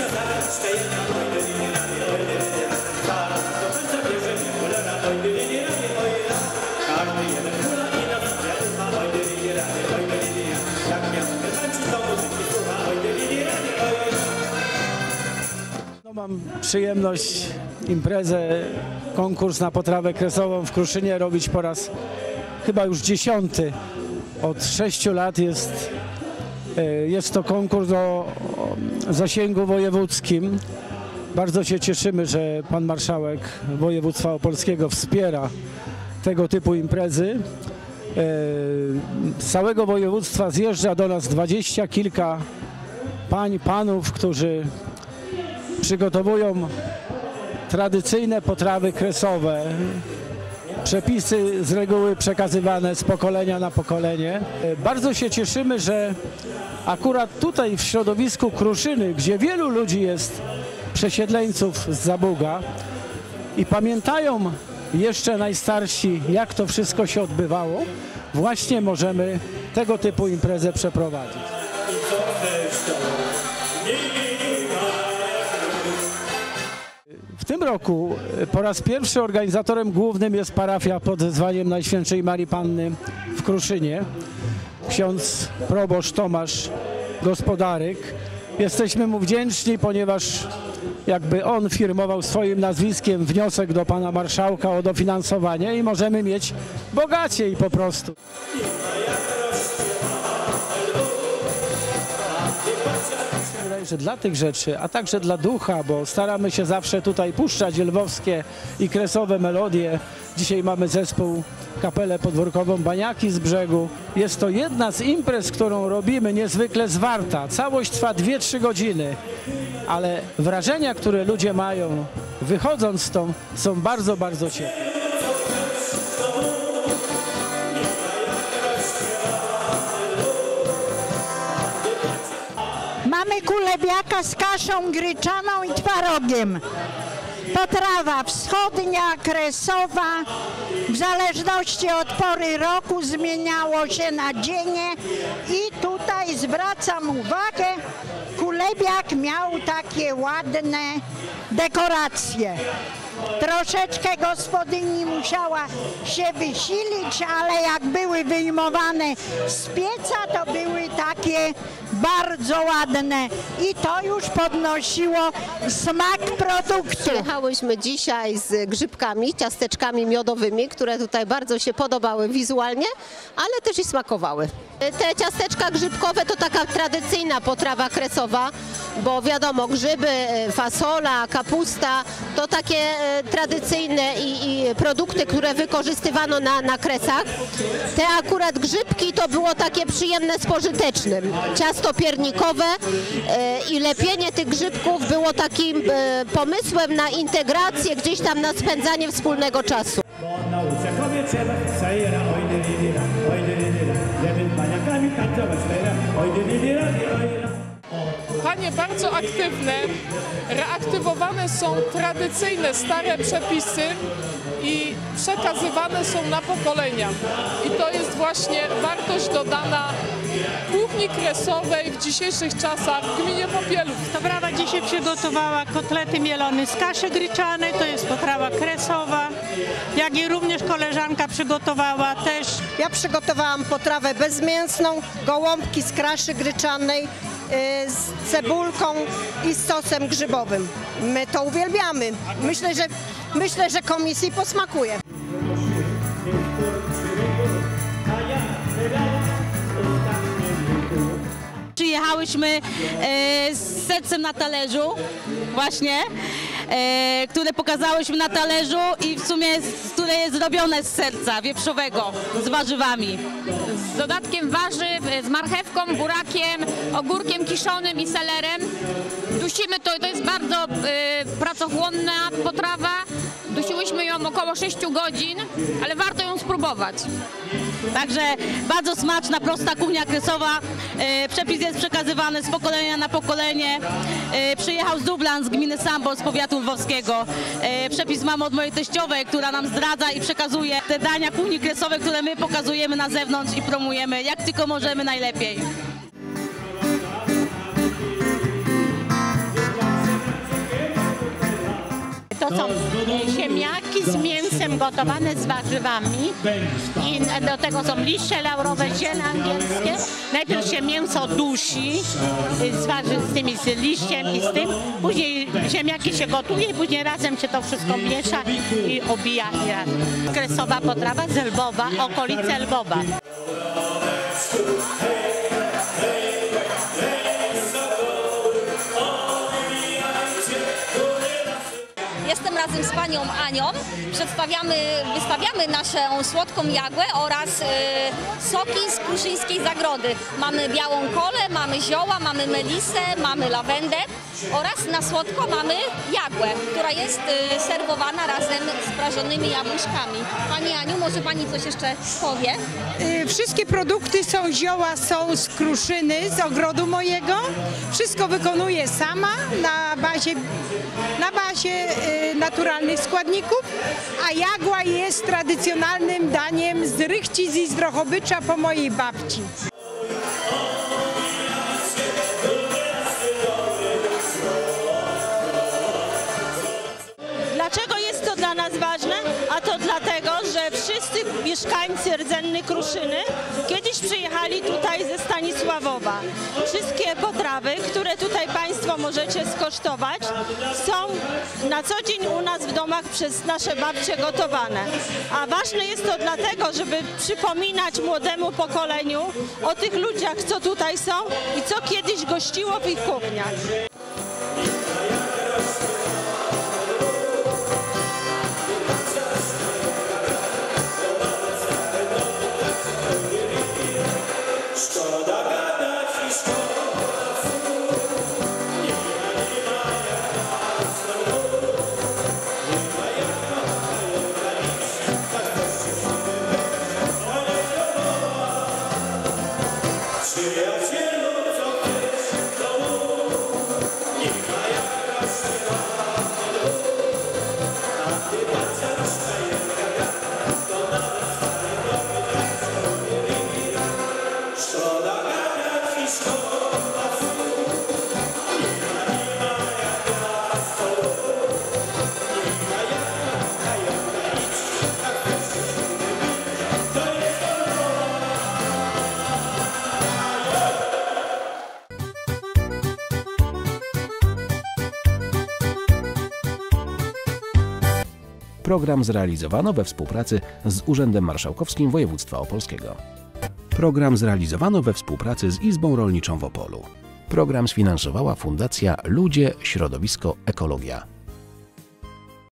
Mam przyjemność imprezę, konkurs na potrawę kresową w Kruszynie robić po raz chyba już 10. Od 6 lat jest to konkurs o zasięgu wojewódzkim. Bardzo się cieszymy, że pan marszałek województwa opolskiego wspiera tego typu imprezy. Z całego województwa zjeżdża do nas 20 kilka pań, panów, którzy przygotowują tradycyjne potrawy kresowe, przepisy z reguły przekazywane z pokolenia na pokolenie. Bardzo się cieszymy, że akurat tutaj w środowisku Kruszyny, gdzie wielu ludzi jest przesiedleńców z Zabuga i pamiętają jeszcze najstarsi, jak to wszystko się odbywało, właśnie możemy tego typu imprezę przeprowadzić. W tym roku po raz pierwszy organizatorem głównym jest parafia pod wezwaniem Najświętszej Marii Panny w Kruszynie. Ksiądz proboszcz Tomasz Gospodaryk. Jesteśmy mu wdzięczni, ponieważ jakby on firmował swoim nazwiskiem wniosek do pana marszałka o dofinansowanie i możemy mieć bogaciej po prostu. Że dla tych rzeczy, a także dla ducha, bo staramy się zawsze tutaj puszczać lwowskie i kresowe melodie. Dzisiaj mamy zespół Kapelę Podwórkową Baniaki z Brzegu. Jest to jedna z imprez, którą robimy, niezwykle zwarta. Całość trwa 2-3 godziny, ale wrażenia, które ludzie mają wychodząc stąd, są bardzo, bardzo ciepłe. Mamy kulebiaka z kaszą gryczaną i twarogiem. Potrawa wschodnia, kresowa, w zależności od pory roku zmieniało się nadzienie i tutaj zwracam uwagę, kulebiak miał takie ładne dekoracje. Troszeczkę gospodyni musiała się wysilić, ale jak były wyjmowane z pieca, to były takie bardzo ładne i to już podnosiło smak produktu. Przyjechałyśmy dzisiaj z grzybkami, ciasteczkami miodowymi, które tutaj bardzo się podobały wizualnie, ale też i smakowały. Te ciasteczka grzybkowe to taka tradycyjna potrawa kresowa, bo wiadomo, grzyby, fasola, kapusta to takie tradycyjne i produkty, które wykorzystywano na kresach. Te akurat grzybki to było takie przyjemne z pożytecznym. Ciasto piernikowe i lepienie tych grzybków było takim pomysłem na integrację, gdzieś tam na spędzanie wspólnego czasu. Panie bardzo aktywne, reaktywowane są tradycyjne, stare przepisy i przekazywane są na pokolenia. I to jest właśnie wartość dodana kuchni kresowej w dzisiejszych czasach w gminie Popielów. Potrawa dzisiaj przygotowała kotlety mielone z kaszy gryczanej, to jest potrawa kresowa, jak i również koleżanka przygotowała też. Ja przygotowałam potrawę bezmięsną, gołąbki z kaszy gryczanej, z cebulką i z sosem grzybowym. My to uwielbiamy. Myślę, że komisji posmakuje. Przyjechałyśmy z sercem na talerzu, właśnie, które pokazałyśmy na talerzu i w sumie, które jest zrobione z serca wieprzowego, z warzywami. Z dodatkiem warzyw, z marchewką, burakiem, ogórkiem kiszonym i selerem. Dusimy to jest bardzo pracochłonna potrawa. Dusiłyśmy ją około 6 godzin, ale warto ją spróbować. Także bardzo smaczna, prosta kuchnia kresowa. Przepis jest przekazywany z pokolenia na pokolenie. Przyjechał z Dublan, z gminy Sambor, z powiatu lwowskiego. Przepis mamy od mojej teściowej, która nam zdradza i przekazuje te dania kuchni kresowej, które my pokazujemy na zewnątrz i promujemy jak tylko możemy najlepiej. To są ziemniaki z mięsem gotowane z warzywami i do tego są liście laurowe, ziele angielskie. Najpierw się mięso dusi z tymi z liściem i z tym, później ziemniaki się gotuje i później razem się to wszystko miesza i obija. Kresowa potrawa z Lwowa, okolice Lwowa. Jestem razem z panią Anią. Wystawiamy naszą słodką jagłę oraz soki z Kruszyńskiej Zagrody. Mamy białą kolę, mamy zioła, mamy melisę, mamy lawendę oraz na słodko mamy jagłę, która jest serwowana razem z prażonymi jabłuszkami. Pani Aniu, może pani coś jeszcze powie? Wszystkie produkty są, zioła są z Kruszyny, z ogrodu mojego. Wszystko wykonuję sama na bazie naturalnych składników, a jagła jest tradycjonalnym daniem z Rychcic i z Drohobycza po mojej babci. Dlaczego jest to dla nas ważne? A to dlatego, że wszyscy mieszkańcy rdzennej Kruszyny kiedyś przyjechali tutaj ze Stanisławowa. Wszystkie potrawy, które tutaj Państwo możecie skosztować, są na co dzień u nas w domach przez nasze babcie gotowane. A ważne jest to dlatego, żeby przypominać młodemu pokoleniu o tych ludziach, co tutaj są i co kiedyś gościło w ich kuchniach. Program zrealizowano we współpracy z Urzędem Marszałkowskim Województwa Opolskiego. Program zrealizowano we współpracy z Izbą Rolniczą w Opolu. Program sfinansowała Fundacja Ludzie, Środowisko, Ekologia.